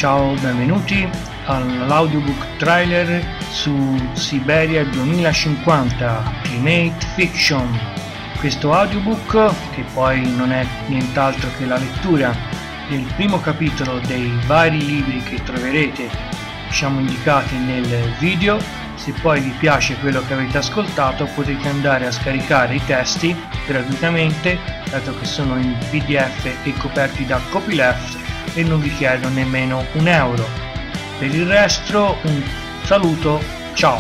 Ciao, benvenuti all'audiobook trailer su Siberia 2050 Climate Fiction. Questo audiobook, che poi non è nient'altro che la lettura del primo capitolo dei vari libri che troverete indicati nel video. Se poi vi piace quello che avete ascoltato, potete andare a scaricare i testi gratuitamente, dato che sono in PDF e coperti da copyleft e non vi chiedo nemmeno €1. Per il resto un saluto, ciao.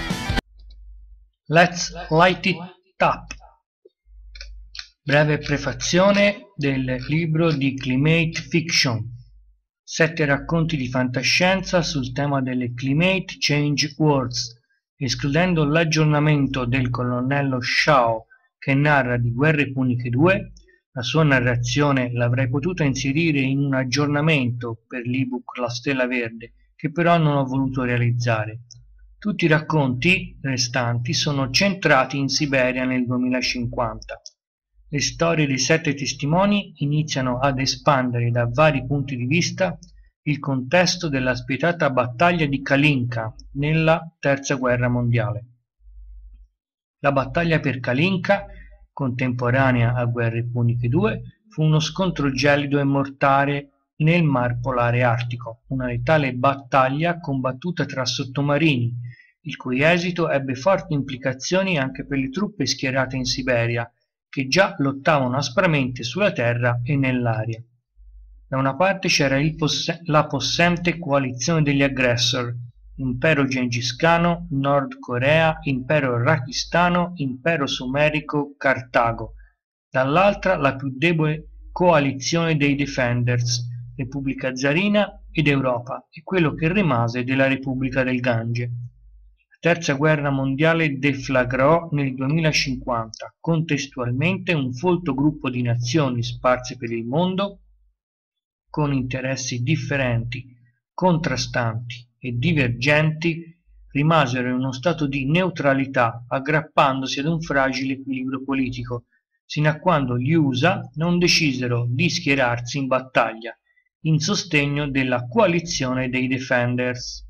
Let's light it up. Breve prefazione del libro di Climate Fiction. 7 racconti di fantascienza sul tema delle Climate Change Wars, escludendo l'aggiornamento del colonnello Shao che narra di Guerre Puniche 2. La sua narrazione l'avrei potuta inserire in un aggiornamento per l'ebook La Stella Verde, che però non ho voluto realizzare. Tutti i racconti restanti sono centrati in Siberia nel 2050. Le storie dei 7 testimoni iniziano ad espandere da vari punti di vista il contesto della spietata battaglia di Kalinka nella Terza Guerra Mondiale. La battaglia per Kalinka, contemporanea a Guerre Puniche 2, fu uno scontro gelido e mortale nel Mar Polare Artico, una letale battaglia combattuta tra sottomarini, il cui esito ebbe forti implicazioni anche per le truppe schierate in Siberia, che già lottavano aspramente sulla terra e nell'aria. Da una parte c'era la possente coalizione degli aggressor, Impero Gengis-Khano, Nord Corea, Impero Rakistano, Impero Sumerico, Cartago. Dall'altra la più debole coalizione dei Defenders, Repubblica Zarina ed Europa, e quello che rimase della Repubblica del Gange. La Terza Guerra Mondiale deflagrò nel 2050, contestualmente un folto gruppo di nazioni sparse per il mondo, con interessi differenti, contrastanti e divergenti, rimasero in uno stato di neutralità aggrappandosi ad un fragile equilibrio politico, sino a quando gli USA non decisero di schierarsi in battaglia in sostegno della coalizione dei Defenders.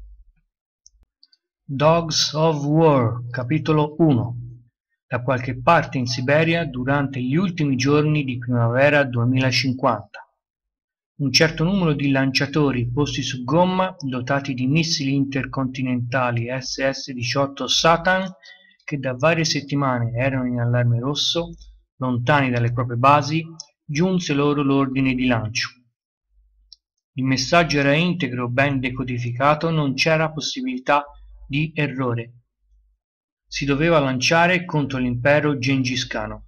Dogs of War, capitolo 1. Da qualche parte in Siberia durante gli ultimi giorni di primavera 2050. Un certo numero di lanciatori posti su gomma, dotati di missili intercontinentali SS-18 Satan, che da varie settimane erano in allarme rosso, lontani dalle proprie basi, giunse loro l'ordine di lancio. Il messaggio era integro, ben decodificato, non c'era possibilità di errore. Si doveva lanciare contro l'impero Gengis-Khano.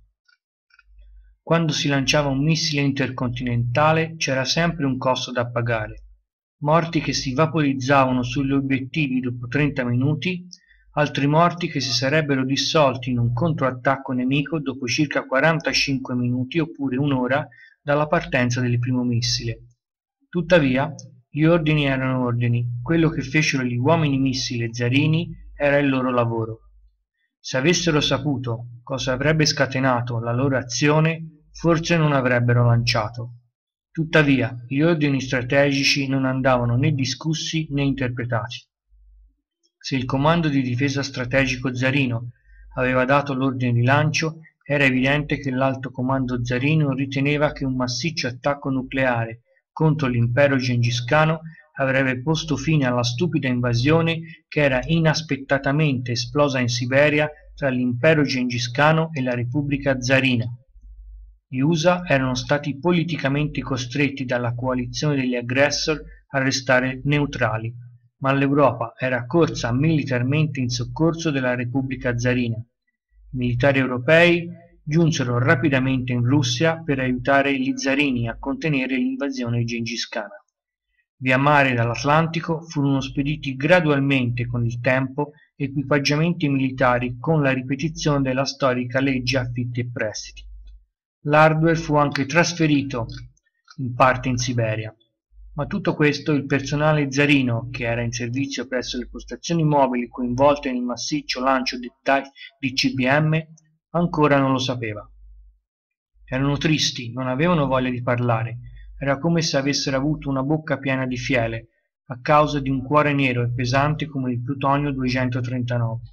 Quando si lanciava un missile intercontinentale c'era sempre un costo da pagare. Morti che si vaporizzavano sugli obiettivi dopo 30 minuti, altri morti che si sarebbero dissolti in un controattacco nemico dopo circa 45 minuti oppure un'ora dalla partenza del primo missile. Tuttavia, gli ordini erano ordini, quello che fecero gli uomini missile zarini era il loro lavoro. Se avessero saputo cosa avrebbe scatenato la loro azione, forse non avrebbero lanciato. Tuttavia, gli ordini strategici non andavano né discussi né interpretati. Se il comando di difesa strategico zarino aveva dato l'ordine di lancio, era evidente che l'alto comando zarino riteneva che un massiccio attacco nucleare contro l'impero Gengis-Khano avrebbe posto fine alla stupida invasione che era inaspettatamente esplosa in Siberia tra l'impero Gengis-Khano e la Repubblica Zarina. Gli USA erano stati politicamente costretti dalla coalizione degli aggressor a restare neutrali, ma l'Europa era corsa militarmente in soccorso della Repubblica Zarina. I militari europei giunsero rapidamente in Russia per aiutare gli zarini a contenere l'invasione gengis-khana. Via mare dall'Atlantico furono spediti gradualmente con il tempo equipaggiamenti militari con la ripetizione della storica legge affitti e prestiti. L'hardware fu anche trasferito in parte in Siberia, ma tutto questo il personale zarino, che era in servizio presso le postazioni mobili coinvolte nel massiccio lancio di CBM, ancora non lo sapeva. Erano tristi, non avevano voglia di parlare, era come se avessero avuto una bocca piena di fiele, a causa di un cuore nero e pesante come il plutonio 239.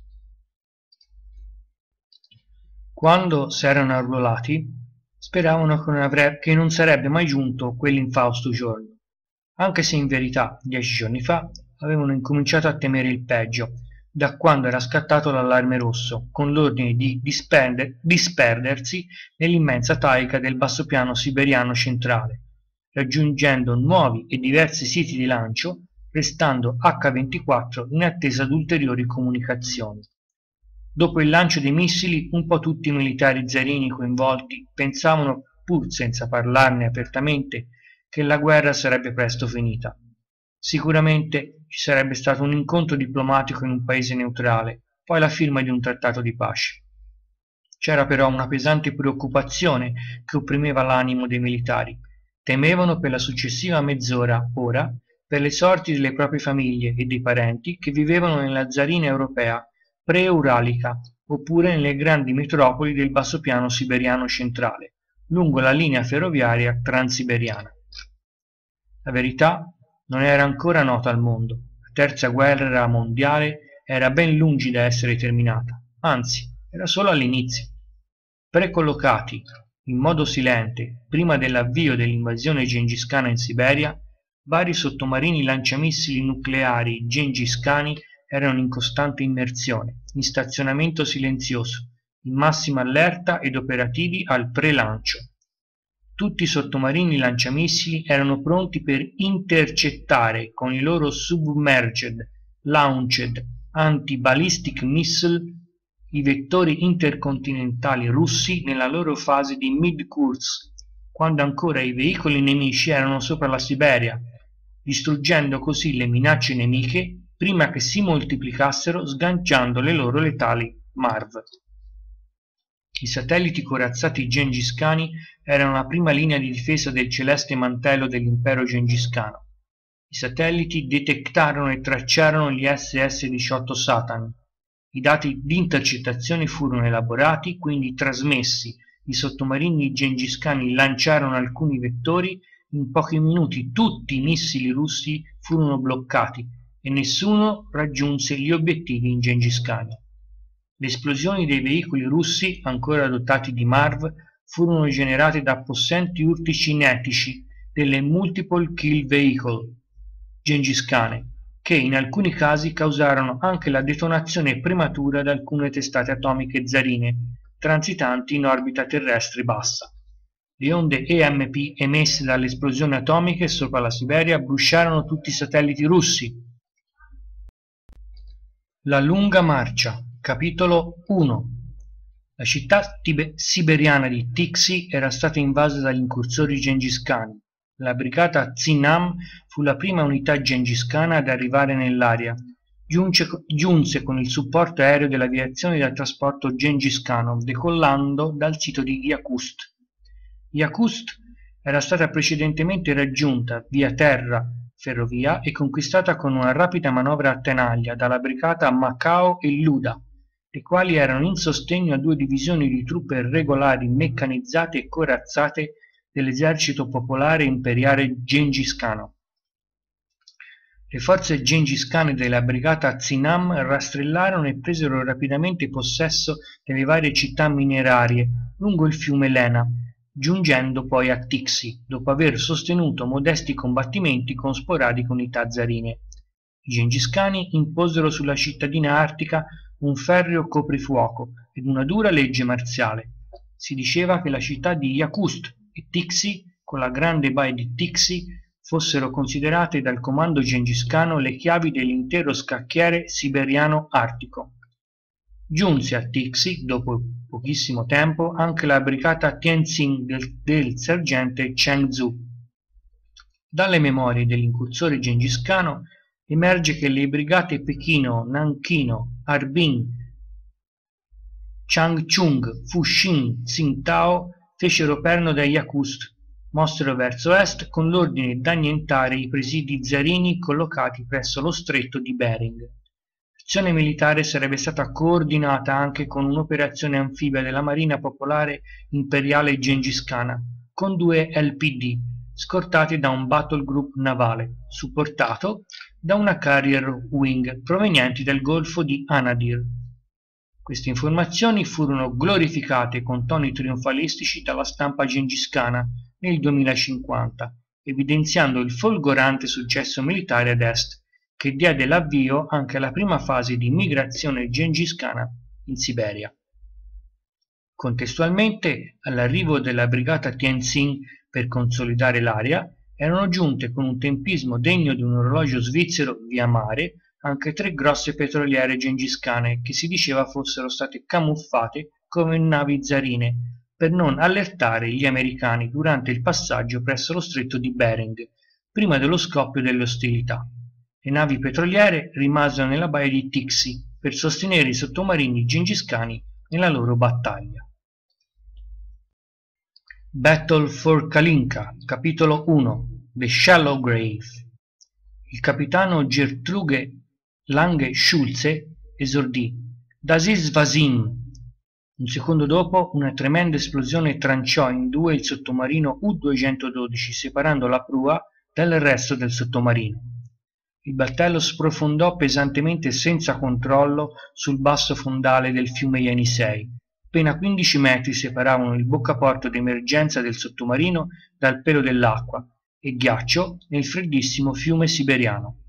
Quando s'erano arruolati, speravano che non sarebbe mai giunto quell'infausto giorno, anche se in verità 10 giorni fa avevano incominciato a temere il peggio, da quando era scattato l'allarme rosso, con l'ordine di disperdersi nell'immensa taiga del bassopiano siberiano centrale, raggiungendo nuovi e diversi siti di lancio, restando H24 in attesa di ulteriori comunicazioni. Dopo il lancio dei missili, un po' tutti i militari zarini coinvolti pensavano, pur senza parlarne apertamente, che la guerra sarebbe presto finita. Sicuramente ci sarebbe stato un incontro diplomatico in un paese neutrale, poi la firma di un trattato di pace. C'era però una pesante preoccupazione che opprimeva l'animo dei militari. Temevano per la successiva mezz'ora, ora, per le sorti delle proprie famiglie e dei parenti che vivevano nella zarina europea pre-uralica oppure nelle grandi metropoli del bassopiano siberiano centrale, lungo la linea ferroviaria transiberiana. La verità non era ancora nota al mondo. La terza guerra mondiale era ben lungi da essere terminata, anzi, era solo all'inizio. Precollocati in modo silente prima dell'avvio dell'invasione gengischana in Siberia, vari sottomarini lanciamissili nucleari gengischani erano in costante immersione, in stazionamento silenzioso, in massima allerta ed operativi al pre-lancio. Tutti i sottomarini lanciamissili erano pronti per intercettare con i loro Submerged Launched Anti-Ballistic Missile i vettori intercontinentali russi nella loro fase di mid-course, quando ancora i veicoli nemici erano sopra la Siberia, distruggendo così le minacce nemiche prima che si moltiplicassero sganciando le loro letali MARV. I satelliti corazzati gengischani erano la prima linea di difesa del celeste mantello dell'impero gengischano. I satelliti detectarono e tracciarono gli SS-18 Satan. I dati di intercettazione furono elaborati, quindi trasmessi. I sottomarini gengischani lanciarono alcuni vettori. In pochi minuti tutti i missili russi furono bloccati e nessuno raggiunse gli obiettivi in gengischani. Le esplosioni dei veicoli russi, ancora dotati di MARV, furono generate da possenti urti cinetici delle Multiple Kill Vehicle gengischane, che in alcuni casi causarono anche la detonazione prematura di alcune testate atomiche zarine transitanti in orbita terrestre bassa. Le onde EMP emesse dalle esplosioni atomiche sopra la Siberia bruciarono tutti i satelliti russi. La lunga marcia. Capitolo 1. La città siberiana di Tixi era stata invasa dagli incursori gengischani. La brigata Zinam fu la prima unità gengischana ad arrivare nell'area. Giunse con il supporto aereo dell'aviazione da trasporto gengischano, decollando dal sito di Yakutsk. Yakutsk era stata precedentemente raggiunta via terra ferrovia e conquistata con una rapida manovra a tenaglia dalla brigata Macao e Luda, le quali erano in sostegno a due divisioni di truppe regolari meccanizzate e corazzate dell'esercito popolare imperiale gengischano. Le forze gengischane della brigata Zinam rastrellarono e presero rapidamente possesso delle varie città minerarie lungo il fiume Lena, giungendo poi a Tixi, dopo aver sostenuto modesti combattimenti con sporadiche unità zarine. I gengischani imposero sulla cittadina artica un ferreo coprifuoco ed una dura legge marziale. Si diceva che la città di Yakutsk e Tixi, con la grande baia di Tixi, fossero considerate dal comando gengischano le chiavi dell'intero scacchiere siberiano artico. Giunse a Tixi, dopo pochissimo tempo, anche la brigata Tianjin del sergente Cheng Zhu. Dalle memorie dell'incursore gengischano emerge che le brigate Pechino, Nanchino, Harbin, Changchung, Fuxing, Tsingtao fecero perno da Yakutsk, mossero verso est con l'ordine di annientare i presidi zarini collocati presso lo stretto di Bering. L'azione militare sarebbe stata coordinata anche con un'operazione anfibia della Marina Popolare Imperiale Gengischana, con 2 LPD, scortati da un battle group navale, supportato da una carrier wing provenienti dal golfo di Anadyr. Queste informazioni furono glorificate con toni trionfalistici dalla stampa genghiscana nel 2050, evidenziando il folgorante successo militare ad est, che diede l'avvio anche alla prima fase di migrazione genghiscana in Siberia. Contestualmente all'arrivo della brigata Tientsin per consolidare l'area, erano giunte con un tempismo degno di un orologio svizzero via mare anche 3 grosse petroliere genghiscane che si diceva fossero state camuffate come navi zarine per non allertare gli americani durante il passaggio presso lo stretto di Bering, prima dello scoppio delle ostilità. Le navi petroliere rimasero nella baia di Tixi per sostenere i sottomarini genghiscani nella loro battaglia. Battle for Kalinka, capitolo 1. The Shallow Grave. Il capitano Gertrude Lange Schulze esordì: Das ist Vasim. Un secondo dopo una tremenda esplosione tranciò in due il sottomarino U-212, separando la prua dal resto del sottomarino. Il battello sprofondò pesantemente senza controllo sul basso fondale del fiume Yenisei. Appena 15 metri separavano il boccaporto d'emergenza del sottomarino dal pelo dell'acqua e ghiaccio nel freddissimo fiume siberiano.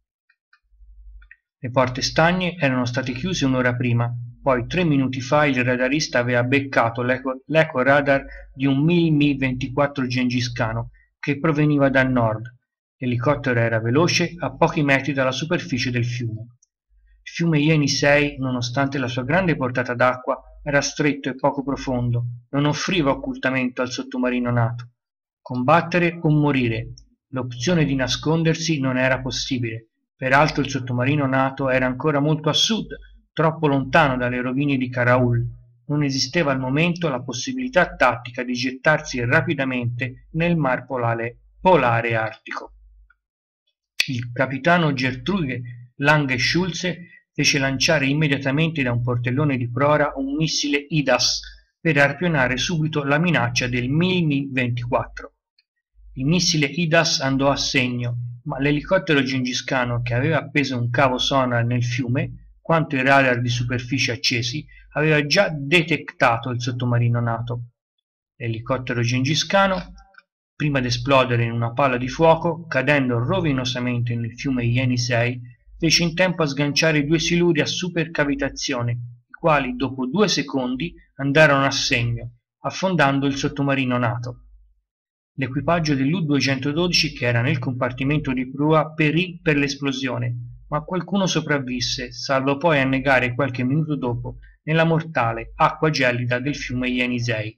Le porte stagne erano state chiuse un'ora prima, poi 3 minuti fa il radarista aveva beccato l'eco radar di un Mi-24 genghiscano che proveniva dal nord. L'elicottero era veloce a pochi metri dalla superficie del fiume. Il fiume Yenisei, nonostante la sua grande portata d'acqua, era stretto e poco profondo, non offriva occultamento al sottomarino NATO. Combattere o morire. L'opzione di nascondersi non era possibile. Peraltro il sottomarino NATO era ancora molto a sud, troppo lontano dalle rovine di Karaul. Non esisteva al momento la possibilità tattica di gettarsi rapidamente nel mar polare artico. Il capitano Gertrude Lange Schulze fece lanciare immediatamente da un portellone di prora un missile IDAS per arpionare subito la minaccia del Mi-24. Il missile IDAS andò a segno, ma l'elicottero genghiscano, che aveva appeso un cavo sonar nel fiume, quanto i radar di superficie accesi, aveva già detectato il sottomarino NATO. L'elicottero genghiscano, prima di esplodere in una palla di fuoco, cadendo rovinosamente nel fiume Yenisei, fece in tempo a sganciare 2 siluri a supercavitazione, i quali dopo 2 secondi andarono a segno, affondando il sottomarino NATO. L'equipaggio dell'U-212 che era nel compartimento di prua perì per l'esplosione, ma qualcuno sopravvisse, salvo poi annegare qualche minuto dopo nella mortale acqua gelida del fiume Yenisei.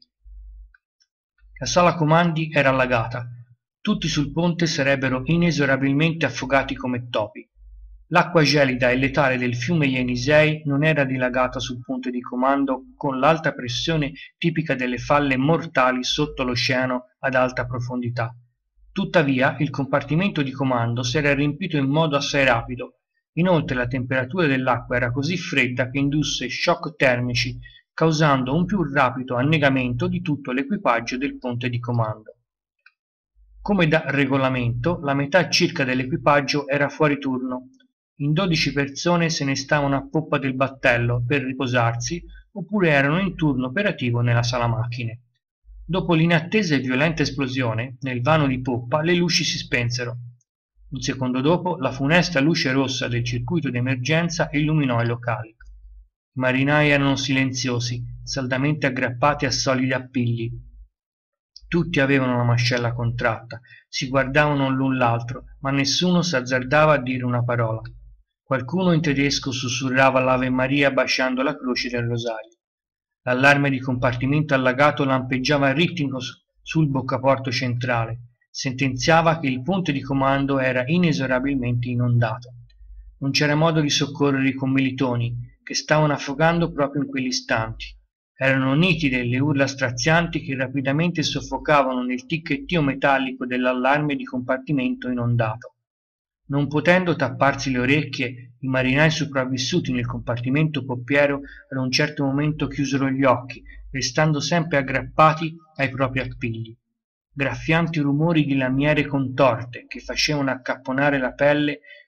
La sala comandi era allagata, tutti sul ponte sarebbero inesorabilmente affogati come topi. L'acqua gelida e letale del fiume Yenisei non era dilagata sul ponte di comando con l'alta pressione tipica delle falle mortali sotto l'oceano ad alta profondità. Tuttavia il compartimento di comando si era riempito in modo assai rapido. Inoltre la temperatura dell'acqua era così fredda che indusse shock termici, causando un più rapido annegamento di tutto l'equipaggio del ponte di comando. Come da regolamento, la metà circa dell'equipaggio era fuori turno. In 12 persone se ne stavano a poppa del battello per riposarsi oppure erano in turno operativo nella sala macchine. Dopo l'inattesa e violenta esplosione, nel vano di poppa le luci si spensero. Un secondo dopo la funesta luce rossa del circuito d'emergenza illuminò i locali. I marinai erano silenziosi, saldamente aggrappati a solidi appigli. Tutti avevano la mascella contratta, si guardavano l'un l'altro, ma nessuno s'azzardava a dire una parola. Qualcuno in tedesco sussurrava l'Ave Maria baciando la croce del rosario. L'allarme di compartimento allagato lampeggiava ritmico sul boccaporto centrale. Sentenziava che il ponte di comando era inesorabilmente inondato. Non c'era modo di soccorrere i commilitoni, che stavano affogando proprio in quegli istanti. Erano nitide le urla strazianti che rapidamente soffocavano nel ticchettio metallico dell'allarme di compartimento inondato. Non potendo tapparsi le orecchie, i marinai sopravvissuti nel compartimento poppiero ad un certo momento chiusero gli occhi, restando sempre aggrappati ai propri appigli. Graffianti rumori di lamiere contorte che facevano accapponare la pelle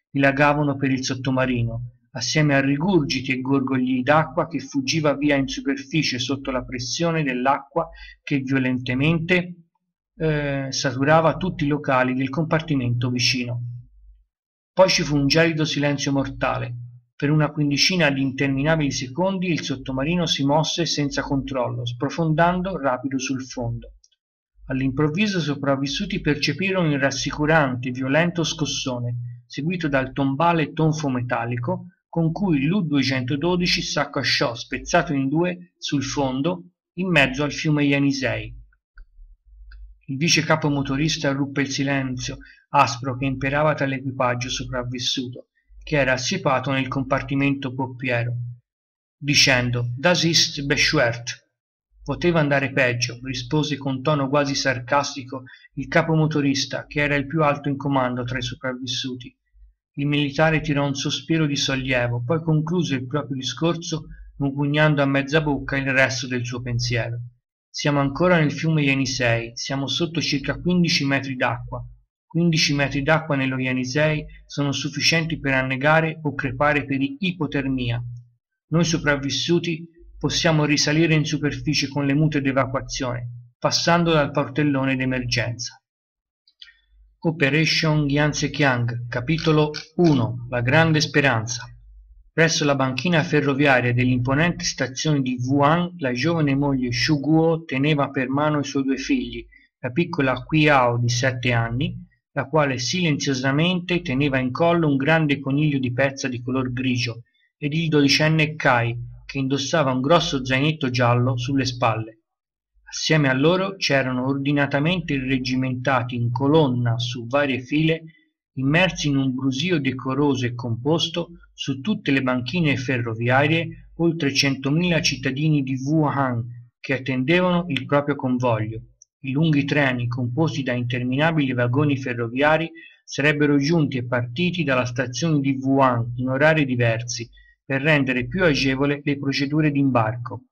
dilagavano per il sottomarino, assieme a rigurgiti e gorgogli d'acqua che fuggiva via in superficie sotto la pressione dell'acqua che violentemente saturava tutti i locali del compartimento vicino. Poi ci fu un gelido silenzio mortale. Per una quindicina di interminabili secondi il sottomarino si mosse senza controllo, sprofondando rapido sul fondo. All'improvviso i sopravvissuti percepirono un rassicurante, violento scossone, seguito dal tombale tonfo metallico con cui l'U-212 s'accasciò spezzato in due sul fondo in mezzo al fiume Yenisei. Il vice capo motorista ruppe il silenzio aspro che imperava tra l'equipaggio sopravvissuto, che era assipato nel compartimento poppiero, dicendo «Das ist beschwert». Poteva andare peggio, rispose con tono quasi sarcastico il capo motorista, che era il più alto in comando tra i sopravvissuti. Il militare tirò un sospiro di sollievo, poi concluse il proprio discorso mugugnando a mezza bocca il resto del suo pensiero. Siamo ancora nel fiume Yenisei, siamo sotto circa 15 metri d'acqua. 15 metri d'acqua nello Yenisei sono sufficienti per annegare o crepare per ipotermia. Noi sopravvissuti possiamo risalire in superficie con le mute d'evacuazione, passando dal portellone d'emergenza. Operation Yansekiang, capitolo 1. La grande speranza. Presso la banchina ferroviaria dell'imponente stazione di Wuhan, la giovane moglie Shu Guo teneva per mano i suoi due figli, la piccola Qiao di 7 anni, la quale silenziosamente teneva in collo un grande coniglio di pezza di color grigio, ed il dodicenne Kai, che indossava un grosso zainetto giallo sulle spalle. Assieme a loro c'erano ordinatamente irreggimentati in colonna su varie file, immersi in un brusio decoroso e composto, su tutte le banchine ferroviarie, oltre 100.000 cittadini di Wuhan che attendevano il proprio convoglio. I lunghi treni, composti da interminabili vagoni ferroviari, sarebbero giunti e partiti dalla stazione di Wuhan in orari diversi, per rendere più agevole le procedure d'imbarco.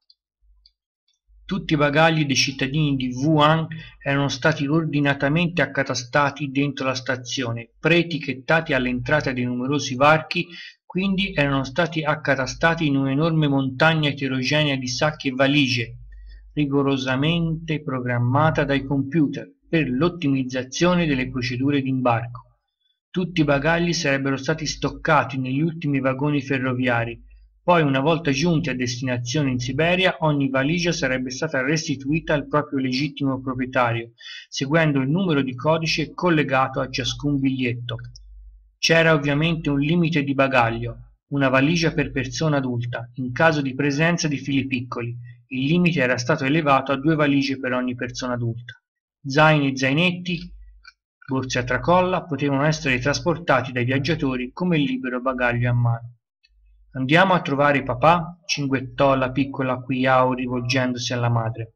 Tutti i bagagli dei cittadini di Wuhan erano stati ordinatamente accatastati dentro la stazione, preetichettati all'entrata dei numerosi varchi, quindi erano stati accatastati in un'enorme montagna eterogenea di sacchi e valigie, rigorosamente programmata dai computer per l'ottimizzazione delle procedure d'imbarco. Tutti i bagagli sarebbero stati stoccati negli ultimi vagoni ferroviari. Poi, una volta giunti a destinazione in Siberia, ogni valigia sarebbe stata restituita al proprio legittimo proprietario, seguendo il numero di codice collegato a ciascun biglietto. C'era ovviamente un limite di bagaglio, una valigia per persona adulta, in caso di presenza di figli piccoli. Il limite era stato elevato a 2 valigie per ogni persona adulta. Zaini e zainetti, borse a tracolla, potevano essere trasportati dai viaggiatori come libero bagaglio a mano. «Andiamo a trovare papà?» cinguettò la piccola Qiao rivolgendosi alla madre.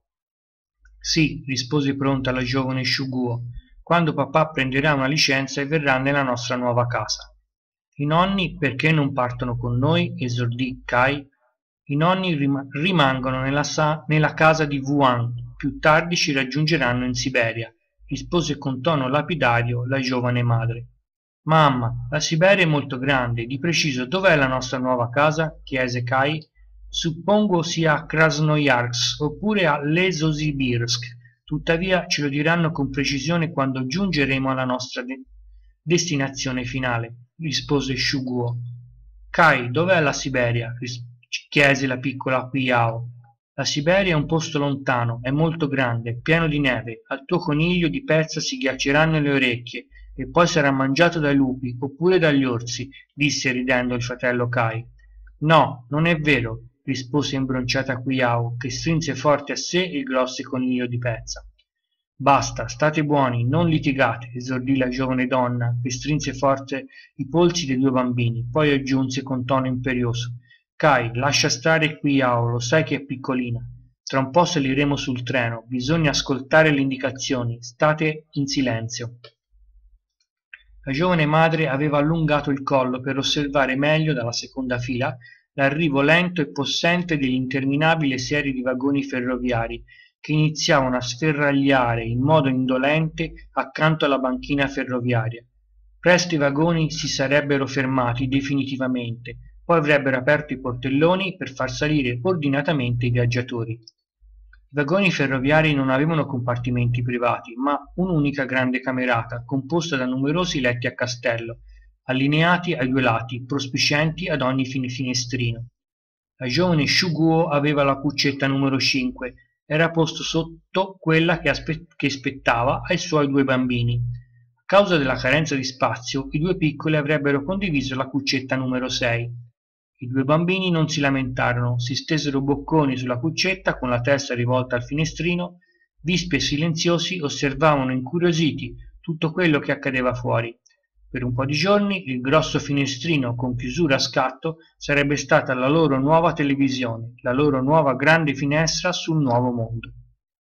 «Sì», rispose pronta la giovane Shu Guo, «quando papà prenderà una licenza e verrà nella nostra nuova casa». «I nonni perché non partono con noi?» esordì Kai. «I nonni rimangono nella casa di Wuhan, più tardi ci raggiungeranno in Siberia», rispose con tono lapidario la giovane madre. «Mamma, la Siberia è molto grande, di preciso dov'è la nostra nuova casa?» chiese Kai. «Suppongo sia a Krasnojarsk oppure a Lesosibirsk, tuttavia ce lo diranno con precisione quando giungeremo alla nostra destinazione finale», rispose Shu Guo. «Kai, dov'è la Siberia?» chiese la piccola Qiao. «La Siberia è un posto lontano, è molto grande, pieno di neve, al tuo coniglio di pezza si ghiacceranno le orecchie e poi sarà mangiato dai lupi oppure dagli orsi», disse ridendo il fratello Kai. «No, non è vero», rispose imbronciata Qiao, che strinse forte a sé il grosso coniglio di pezza. «Basta, state buoni, non litigate», esordì la giovane donna, che strinse forte i polsi dei 2 bambini, poi aggiunse con tono imperioso: «Kai, lascia stare Qiao, lo sai che è piccolina. Tra un po' saliremo sul treno, bisogna ascoltare le indicazioni, state in silenzio». La giovane madre aveva allungato il collo per osservare meglio dalla seconda fila l'arrivo lento e possente dell'interminabile serie di vagoni ferroviari che iniziavano a sferragliare in modo indolente accanto alla banchina ferroviaria. Presto i vagoni si sarebbero fermati definitivamente, poi avrebbero aperto i portelloni per far salire ordinatamente i viaggiatori. I vagoni ferroviari non avevano compartimenti privati, ma un'unica grande camerata, composta da numerosi letti a castello, allineati ai due lati, prospicienti ad ogni finestrino. La giovane Shuguo aveva la cuccetta numero 5, era posto sotto quella che spettava ai suoi due bambini. A causa della carenza di spazio, i due piccoli avrebbero condiviso la cuccetta numero 6. I due bambini non si lamentarono, si stesero bocconi sulla cuccetta con la testa rivolta al finestrino, vispi e silenziosi osservavano incuriositi tutto quello che accadeva fuori. Per un po' di giorni il grosso finestrino con chiusura a scatto sarebbe stata la loro nuova televisione, la loro nuova grande finestra sul nuovo mondo.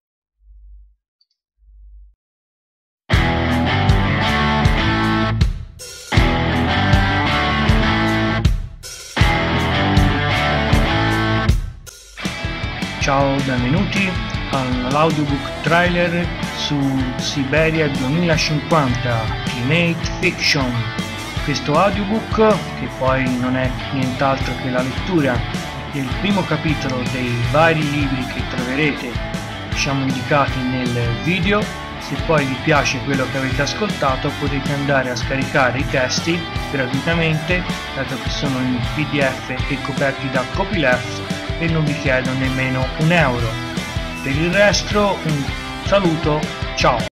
Ciao, benvenuti all'audiobook trailer su Siberia 2050 Climate Fiction. Questo audiobook, che poi non è nient'altro che la lettura del primo capitolo dei vari libri che troverete indicati nel video. Se poi vi piace quello che avete ascoltato, potete andare a scaricare i testi gratuitamente, dato che sono in PDF e coperti da copyleft, e non vi chiedo nemmeno €1. Per il resto un saluto, ciao!